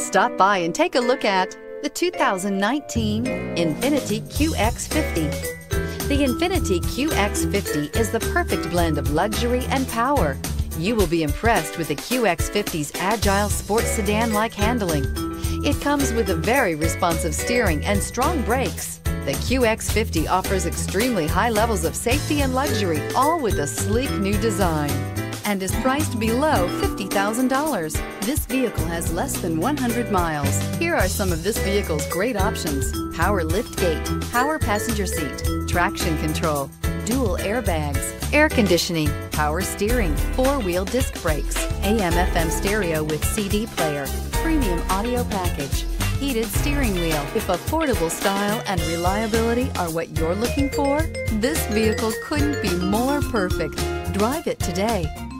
Stop by and take a look at the 2019 Infiniti QX50. The Infiniti QX50 is the perfect blend of luxury and power. You will be impressed with the QX50's agile sports sedan-like handling. It comes with a very responsive steering and strong brakes. The QX50 offers extremely high levels of safety and luxury, all with a sleek new design, and is priced below $50,000. This vehicle has less than 100 miles. Here are some of this vehicle's great options: power liftgate, power passenger seat, traction control, dual airbags, air conditioning, power steering, four-wheel disc brakes, AM/FM stereo with CD player, premium audio package, heated steering wheel. If affordable style and reliability are what you're looking for, this vehicle couldn't be more perfect. Drive it today.